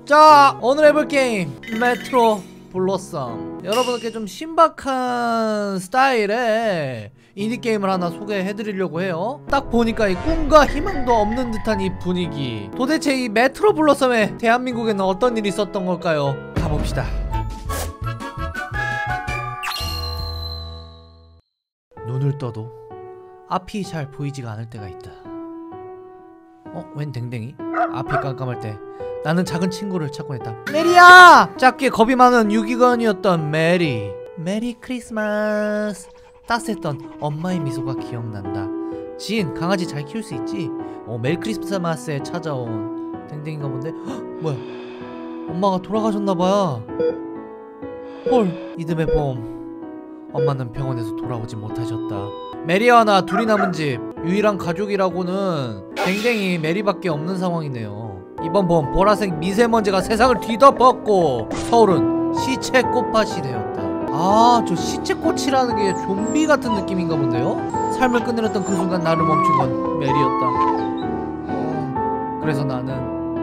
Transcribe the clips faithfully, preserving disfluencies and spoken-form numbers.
자, 오늘 해볼 게임 메트로 블러썸. 여러분께 좀 신박한 스타일의 인디게임을 하나 소개해드리려고 해요. 딱 보니까 이 꿈과 희망도 없는 듯한 이 분위기, 도대체 이 메트로 블러썸에 대한민국에는 어떤 일이 있었던 걸까요? 가봅시다. 눈을 떠도 앞이 잘 보이지가 않을 때가 있다. 어? 웬 댕댕이? 앞이 깜깜할 때 나는 작은 친구를 찾곤 했다. 메리야! 작게 겁이 많은 유기견이었던 메리. 메리 크리스마스. 따스했던 엄마의 미소가 기억난다. 지인, 강아지 잘 키울 수 있지? 어, 메리 크리스마스에 찾아온 댕댕이가 본데? 헉, 뭐야? 엄마가 돌아가셨나봐요. 헐, 이듬해 봄 엄마는 병원에서 돌아오지 못하셨다. 메리와 나 둘이 남은 집, 유일한 가족이라고는 댕댕이 메리밖에 없는 상황이네요. 이번 봄 보라색 미세먼지가 세상을 뒤덮었고 서울은 시체 꽃밭이 되었다. 아, 저 시체꽃이라는 게 좀비 같은 느낌인가 본데요? 삶을 끝내렸던 그 순간 나를 멈춘 건 메리였다. 어, 그래서 나는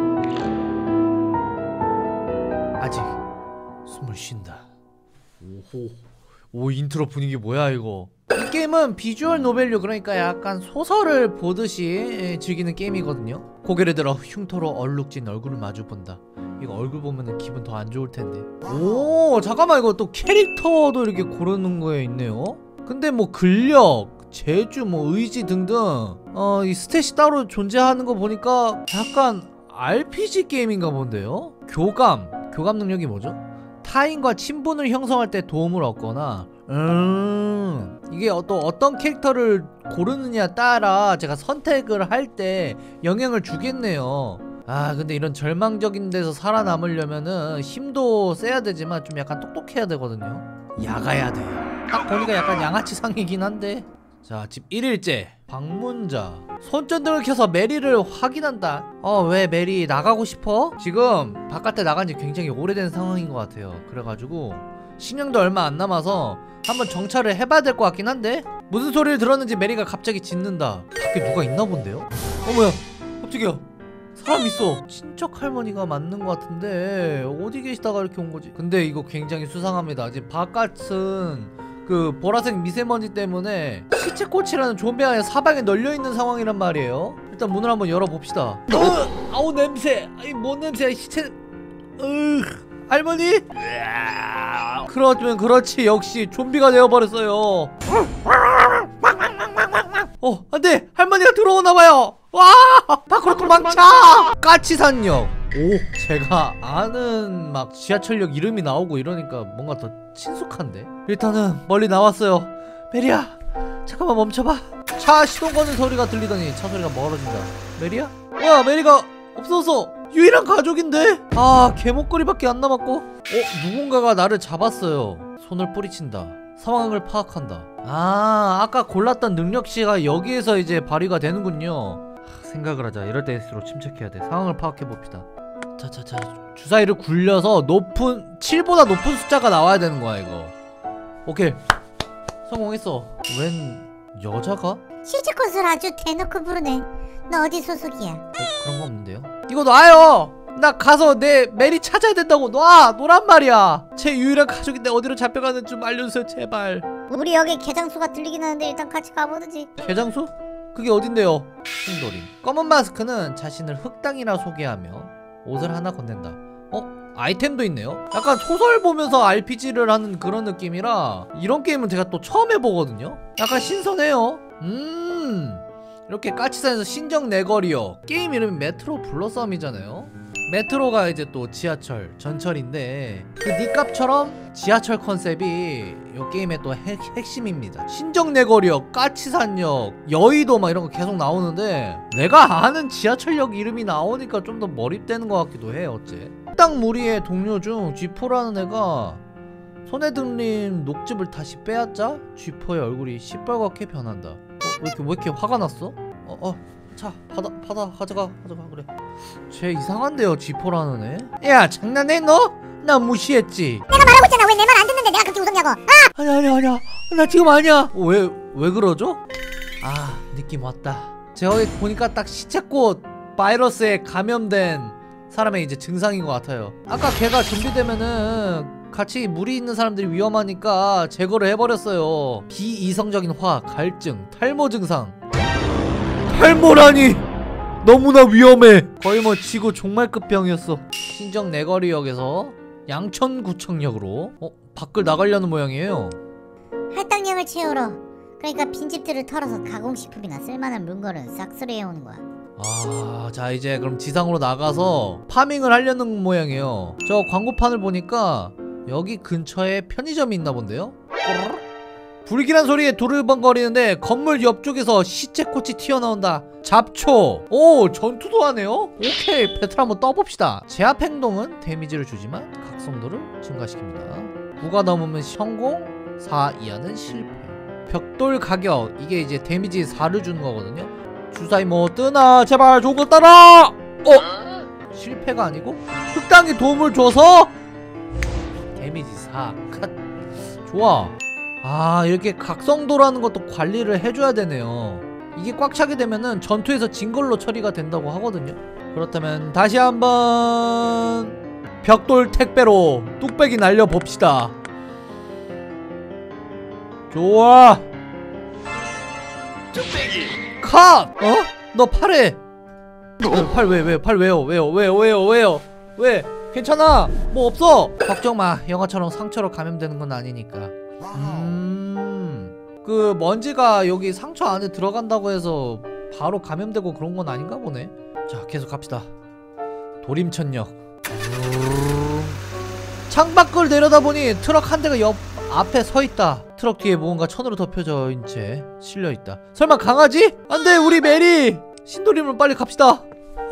아직 숨을 쉰다. 오호. 오, 인트로 분위기 뭐야 이거. 이 게임은 비주얼 노벨류, 그러니까 약간 소설을 보듯이 즐기는 게임이거든요. 고개를 들어 흉터로 얼룩진 얼굴을 마주본다. 이거 얼굴 보면은 기분 더 안 좋을 텐데. 오, 잠깐만, 이거 또 캐릭터도 이렇게 고르는 거에 있네요. 근데 뭐 근력, 재주, 뭐 의지 등등 어, 이 스탯이 따로 존재하는 거 보니까 약간 알피지 게임인가 본데요. 교감, 교감 능력이 뭐죠? 타인과 친분을 형성할 때 도움을 얻거나, 음 이게 또 어떤 캐릭터를 고르느냐에 따라 제가 선택을 할 때 영향을 주겠네요. 아, 근데 이런 절망적인 데서 살아남으려면은 힘도 세야 되지만 좀 약간 똑똑해야 되거든요. 야가야 돼요. 딱 보니까 약간 양아치 상이긴 한데. 자, 집 일 일째 방문자. 손전등을 켜서 메리를 확인한다. 어, 왜 메리 나가고 싶어? 지금 바깥에 나간 지 굉장히 오래된 상황인 것 같아요. 그래가지고 신형도 얼마 안 남아서 한번 정찰을 해봐야 될 것 같긴 한데, 무슨 소리를 들었는지 메리가 갑자기 짖는다. 밖에 누가 있나 본데요? 어, 뭐야, 깜짝이야, 사람 있어. 친척 할머니가 맞는 것 같은데 어디 계시다가 이렇게 온 거지? 근데 이거 굉장히 수상합니다. 지금 바깥은 그 보라색 미세먼지 때문에 시체꽃이라는 좀비가 사방에 널려있는 상황이란 말이에요. 일단 문을 한번 열어봅시다. 어! 아우, 냄새! 아이, 뭔 냄새야, 시체. 으, 할머니? 그러면 그렇지, 역시 좀비가 되어버렸어요. 어, 안돼! 할머니가 들어오나봐요. 와! 밖으로 도망쳐! 까치산역. 오, 제가 아는 막 지하철역 이름이 나오고 이러니까 뭔가 더 친숙한데? 일단은 멀리 나왔어요. 메리야, 잠깐만 멈춰봐. 차 시동 거는 소리가 들리더니 차 소리가 멀어진다. 메리야? 와, 메리가 없어서. 유일한 가족인데? 아, 개목걸이밖에 안 남았고. 어, 누군가가 나를 잡았어요. 손을 뿌리친다. 상황을 파악한다. 아, 아까 골랐던 능력치가 여기에서 이제 발휘가 되는군요. 하, 생각을 하자. 이럴 때일수록 침착해야 돼. 상황을 파악해봅시다. 자자자, 주사위를 굴려서 높은 칠보다 높은 숫자가 나와야 되는 거야 이거. 오케이, 성공했어. 웬 여자가? 시체꽃을 아주 대놓고 부르네. 너 어디 소속이야? 어, 그런 거 없는데요? 이거 놔요! 나 가서 내 메리 찾아야 된다고. 놔! 놓란 말이야. 제 유일한 가족인데 어디로 잡혀가는지 좀 알려주세요 제발. 우리 여기 개장수가 들리긴 하는데 일단 같이 가보든지. 개장수? 그게 어딘데요? 흰도림. 검은 마스크는 자신을 흑당이라 소개하며 옷을 하나 건넨다. 어? 아이템도 있네요? 약간 소설 보면서 알피지를 하는 그런 느낌이라 이런 게임은 제가 또 처음 해보거든요? 약간 신선해요. 음, 이렇게 까치산에서 신정 내거리역. 게임 이름이 메트로 블러썸이잖아요. 메트로가 이제 또 지하철, 전철인데 그 니값처럼 지하철 컨셉이 이 게임의 또 핵, 핵심입니다. 신정내거리역, 까치산역, 여의도 막 이런 거 계속 나오는데 내가 아는 지하철역 이름이 나오니까 좀 더 몰입되는 것 같기도 해. 어째 딱 무리의 동료 중 쥐포라는 애가 손에 들린 녹즙을 다시 빼앗자 쥐포의 얼굴이 시뻘겋게 변한다. 어? 왜 이렇게, 왜 이렇게 화가 났어? 어? 어? 자, 받아, 받아, 가져가, 가져가, 그래. 쟤 이상한데요, 쥐포라는 애? 야, 장난해, 너? 나 무시했지? 내가 말하고 있잖아. 왜 내 말 안 듣는데 내가 그렇게 웃었냐고. 아! 아니야, 아니야, 아니야. 나 지금 아니야. 어, 왜, 왜 그러죠? 아, 느낌 왔다. 제가 여기 보니까 딱 시체꽃 바이러스에 감염된 사람의 이제 증상인 것 같아요. 아까 걔가 좀비되면은 같이 무리 있는 사람들이 위험하니까 제거를 해버렸어요. 비이성적인 화, 갈증, 탈모 증상. 탈모라니! 너무나 위험해. 거의 뭐 지구 종말급 병이었어. 신정 내거리역에서 양천구청역으로 어? 밖을 나가려는 모양이에요. 할당량을 채우러. 그러니까 빈집들을 털어서 가공식품이나 쓸만한 물건을 싹 수리해오는 거야. 아, 자 이제 그럼 지상으로 나가서 파밍을 하려는 모양이에요. 저 광고판을 보니까 여기 근처에 편의점이 있나 본데요? 불길한 소리에 두르번거리는데 건물 옆쪽에서 시체꽃이 튀어나온다. 잡초. 오, 전투도 하네요? 오케이, 배틀 한번 떠봅시다. 제압 행동은 데미지를 주지만 각성도를 증가시킵니다. 구가 넘으면 성공, 사 이하는 실패. 벽돌 가격, 이게 이제 데미지 사를 주는 거거든요. 주사위 뭐 뜨나? 제발 좋은 거 따라! 어? 실패가 아니고 흑당이 도움을 줘서 데미지 사. 컷. 좋아. 아, 이렇게 각성도라는 것도 관리를 해줘야 되네요. 이게 꽉 차게 되면은 전투에서 진 걸로 처리가 된다고 하거든요. 그렇다면 다시 한번 벽돌 택배로 뚝배기 날려봅시다. 좋아. 뚝배기 컷! 어? 너 팔에 팔 왜 왜 팔 왜요 왜요 왜요 왜요 왜요 왜? 괜찮아, 뭐 없어. 걱정마, 영화처럼 상처로 감염되는 건 아니니까. 음... 그 먼지가 여기 상처 안에 들어간다고 해서 바로 감염되고 그런 건 아닌가 보네. 자, 계속 갑시다. 도림천역. 음... 창밖을 내려다보니 트럭 한 대가 옆 앞에 서있다. 트럭 뒤에 무언가 천으로 덮여져 있는 채 실려있다. 설마 강아지? 안돼, 우리 메리! 신도림으로 빨리 갑시다.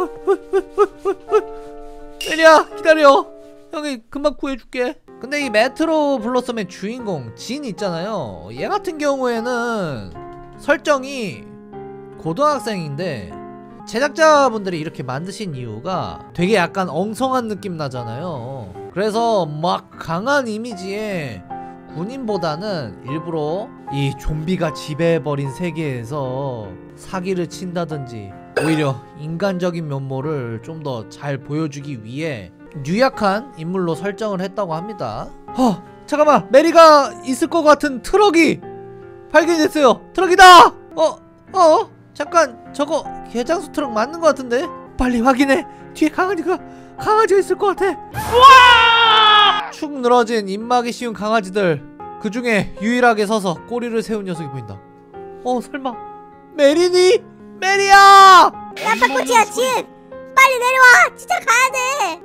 메리야, 기다려. 형이 금방 구해줄게. 근데 이 메트로 블러썸의 주인공 진 있잖아요. 얘 같은 경우에는 설정이 고등학생인데 제작자분들이 이렇게 만드신 이유가 되게 약간 엉성한 느낌 나잖아요. 그래서 막 강한 이미지에 군인보다는 일부러 이 좀비가 지배해버린 세계에서 사기를 친다든지 오히려 인간적인 면모를 좀 더 잘 보여주기 위해 유약한 인물로 설정을 했다고 합니다. 허! 잠깐만! 메리가 있을 것 같은 트럭이 발견이 됐어요! 트럭이다! 어? 어? 잠깐, 저거 개장수 트럭 맞는 것 같은데? 빨리 확인해! 뒤에 강아지가 강아지가 있을 것 같아! 우와! 축 늘어진 입막이 쉬운 강아지들, 그 중에 유일하게 서서 꼬리를 세운 녀석이 보인다. 어, 설마 메리니? 메리야! 나팔꽃이야, 진! 빨리 내려와! 진짜 가야돼!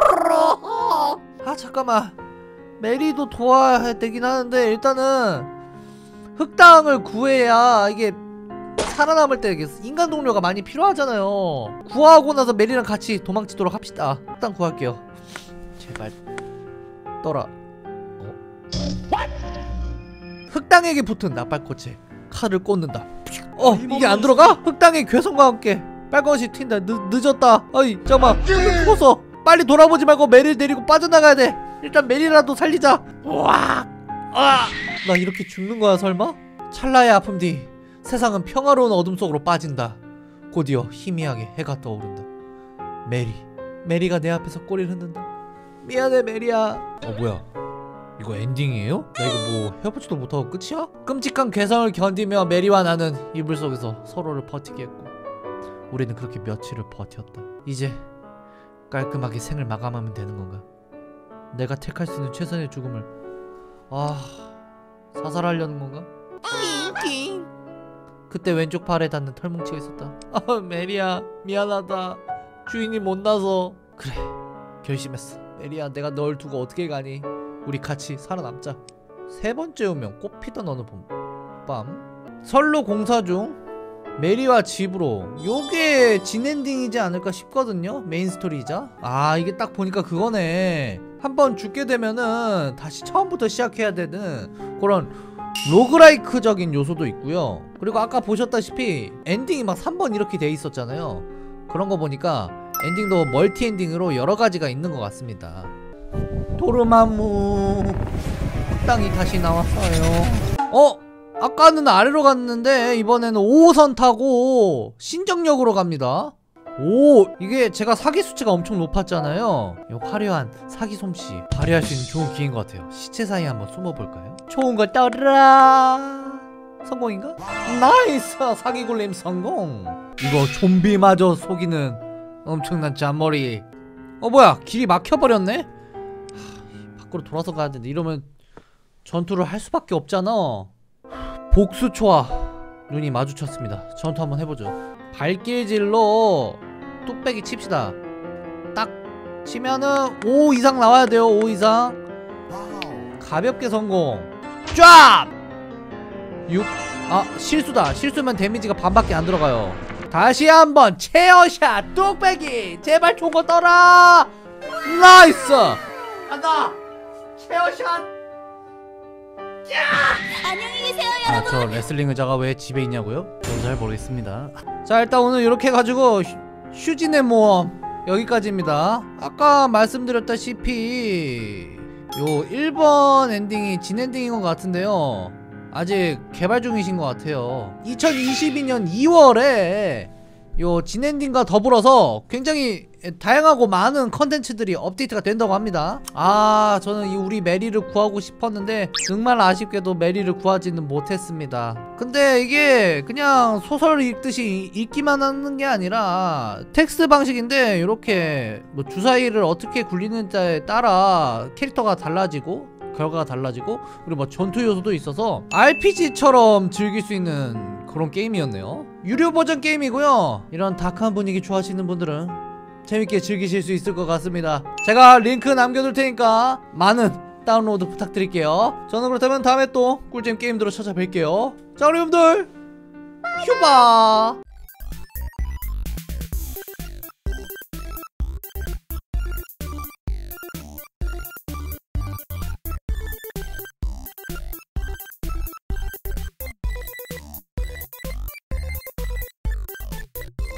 아, 잠깐만. 메리도 도와야 되긴 하는데 일단은 흑당을 구해야 이게 살아남을 때 인간 동료가 많이 필요하잖아요. 구하고 나서 메리랑 같이 도망치도록 합시다. 흑당 구할게요. 제발 떠라. 어? 흑당에게 붙은 나팔꽃에 칼을 꽂는다. 어, 이게 안 들어가? 흑당의 괴성과 함께 빨간옷이 튄다. 늦, 늦었다. 어이, 잠깐만. 죽었어. 빨리 돌아보지 말고 메리를 데리고 빠져나가야 돼. 일단 메리라도 살리자. 우와. 아, 나 이렇게 죽는 거야 설마? 찰나의 아픔 뒤 세상은 평화로운 어둠 속으로 빠진다. 곧이어 희미하게 해가 떠오른다. 메리. 메리가 내 앞에서 꼬리를 흔든다. 미안해 메리야. 어, 뭐야, 이거 엔딩이에요? 나 이거 뭐 해보지도 못하고 끝이야? 끔찍한 괴성을 견디며 메리와 나는 이불 속에서 서로를 버티게 했고 우리는 그렇게 며칠을 버텼다. 이제 깔끔하게 생을 마감하면 되는 건가? 내가 택할 수 있는 최선의 죽음을. 아... 사살하려는 건가? 낑낑. 그때 왼쪽 팔에 닿는 털뭉치가 있었다. 아, 메리야 미안하다. 주인이 못나서. 그래, 결심했어. 메리야, 내가 널 두고 어떻게 가니? 우리 같이 살아남자. 세 번째 운명, 꽃피던 어느 밤. 선로 공사 중 메리와 집으로. 요게 진엔딩이지 않을까 싶거든요. 메인 스토리이자. 아, 이게 딱 보니까 그거네. 한번 죽게 되면은 다시 처음부터 시작해야 되는 그런 로그라이크적인 요소도 있고요. 그리고 아까 보셨다시피 엔딩이 막 삼 번 이렇게 돼 있었잖아요. 그런 거 보니까 엔딩도 멀티 엔딩으로 여러 가지가 있는 것 같습니다. 도르마무 땅이 다시 나왔어요. 어? 아까는 아래로 갔는데 이번에는 오 호선 타고 신정역으로 갑니다. 오, 이게 제가 사기 수치가 엄청 높았잖아요. 이 화려한 사기 솜씨 발휘할 수 있는 좋은 기회인 것 같아요. 시체 사이에 한번 숨어볼까요? 좋은 거 떠라. 성공인가? 나이스! 사기 굴림 성공. 이거 좀비마저 속이는 엄청난 잔머리. 어 뭐야, 길이 막혀버렸네? 하, 밖으로 돌아서 가야 되는데 이러면 전투를 할 수밖에 없잖아. 복수초와 눈이 마주쳤습니다. 전투 한번 해보죠. 발길질로 뚝배기 칩시다. 딱 치면은 오 이상 나와야 돼요. 오 이상. 가볍게 성공. 쫙! 육. 아 실수다. 실수면 데미지가 반밖에 안 들어가요. 다시 한번 체어샷 뚝배기. 제발 좋은 거 떠라. 나이스. 간다. 체어샷. 안녕히 계세요, 아, 저 레슬링 의자가 왜 집에 있냐고요? 저도 잘 모르겠습니다. 자, 일단 오늘 이렇게 해가지고 휴, 휴진의 모험 여기까지입니다. 아까 말씀드렸다시피 요 일 번 엔딩이 진 엔딩인 것 같은데요, 아직 개발 중이신 것 같아요. 이천이십이 년 이월에 요 진 엔딩과 더불어서 굉장히 다양하고 많은 컨텐츠들이 업데이트가 된다고 합니다. 아, 저는 이 우리 메리를 구하고 싶었는데 정말 아쉽게도 메리를 구하지는 못했습니다. 근데 이게 그냥 소설 읽듯이 읽기만 하는 게 아니라 텍스트 방식인데 이렇게 뭐 주사위를 어떻게 굴리는지에 따라 캐릭터가 달라지고 결과가 달라지고 그리고 뭐 전투 요소도 있어서 알피지처럼 즐길 수 있는 그런 게임이었네요. 유료 버전 게임이고요. 이런 다크한 분위기 좋아하시는 분들은 재밌게 즐기실 수 있을 것 같습니다. 제가 링크 남겨둘 테니까 많은 다운로드 부탁드릴게요. 저는 그렇다면 다음에 또 꿀잼 게임들로 찾아뵐게요. 자, 여러분들 휴바.